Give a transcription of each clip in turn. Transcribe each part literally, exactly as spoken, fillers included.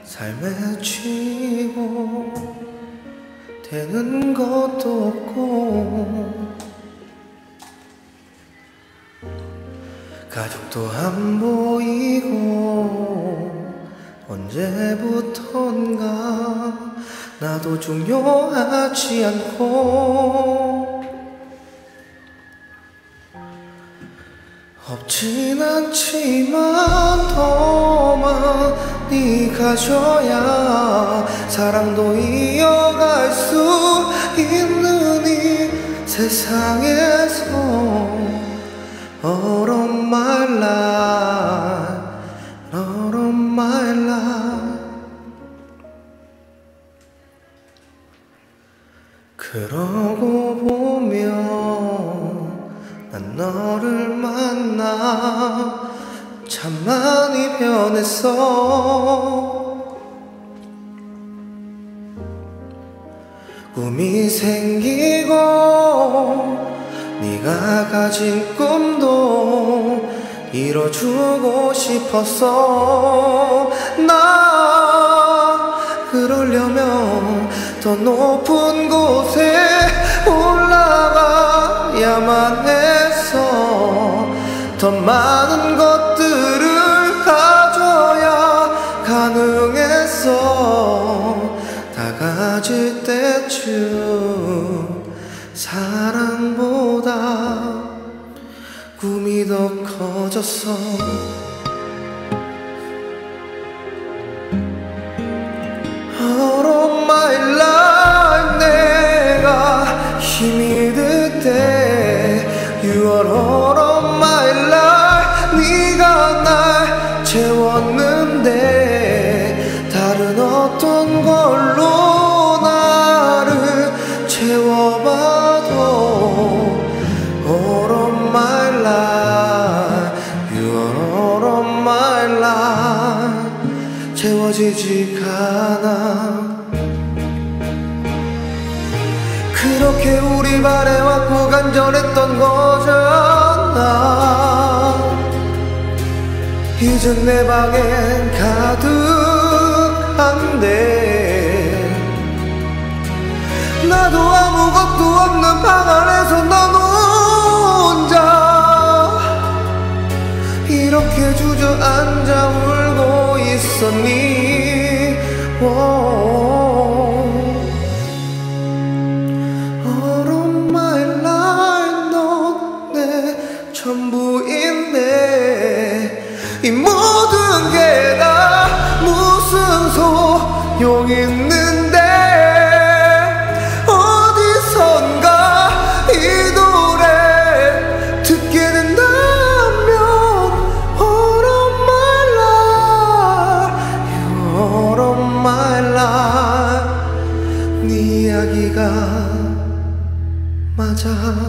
삶에 치고 되는 것도 없고 가족도 안 보이고 언제부턴가 나도 중요하지 않고 없진 않지만 더 많이 가져야 사랑도 이어갈 수 있는 이 세상에서 All of my life, all of my life 그러고 보면 난 너를 만나 참 많이 변했어. 꿈이 생기고 네가 가진 꿈도 이뤄주고 싶었어. 나 그러려면 더 높은 곳에 올라가야만 했어. 더 많은 것들을 가져야 가능했어. 다 가질 때쯤 사랑보다 꿈이 더 커졌어. All of my life 내가 힘이 들 때 You are all of my life 네가 날 채웠는데 다른 어떤 걸로 나를 채워봐도 All of my life You are all of my life 채워지지가 않아. 그렇게 우리 바래왔고 간절했던 거잖아. 이젠 내 방엔 가득한데 나도 아무것도 없는 방 안에서 넌 혼자 이렇게 주저앉아 울고 있었니. All of my life 넌 내 전부인데 이 모든 게 다 무슨 소용 있는데 어디선가 이 노래 듣게 된다면 All of my life All of my life 네 이야기가 맞아.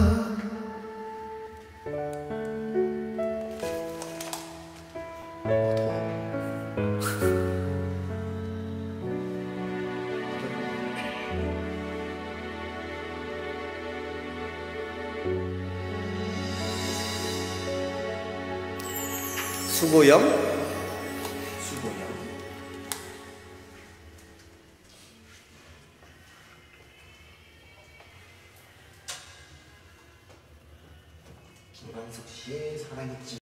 수고영? 수고영. 김광석 씨의 사랑했지.